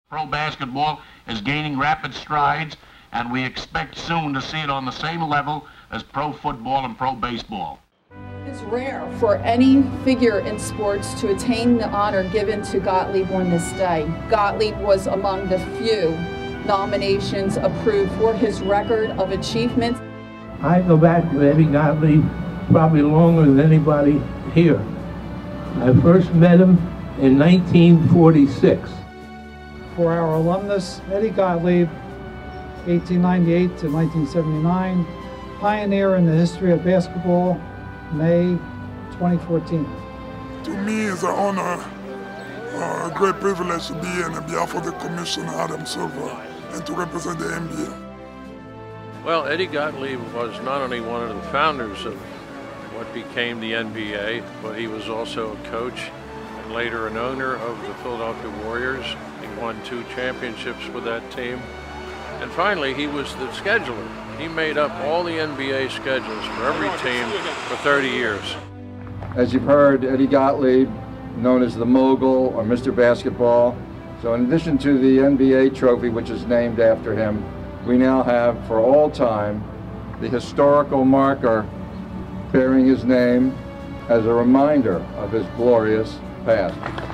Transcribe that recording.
Pro basketball is gaining rapid strides, and we expect soon to see it on the same level as pro football and pro baseball. It's rare for any figure in sports to attain the honor given to Gottlieb on this day. Gottlieb was among the few nominations approved for his record of achievement. I go back to Eddie Gottlieb probably longer than anybody here. I first met him in 1946. For our alumnus, Eddie Gottlieb, 1898 to 1979, pioneer in the history of basketball, May 2014. To me, it's an honor, a great privilege to be here on behalf of the Commissioner, Adam Silver, and to represent the NBA. Well, Eddie Gottlieb was not only one of the founders of what became the NBA, but he was also a coach and later an owner of the Philadelphia Warriors. He won 2 championships with that team. And finally, he was the scheduler. He made up all the NBA schedules for every team for 30 years. As you've heard, Eddie Gottlieb, known as the Mogul or Mr. Basketball. So in addition to the NBA trophy, which is named after him, we now have, for all time, the historical marker bearing his name as a reminder of his glorious past.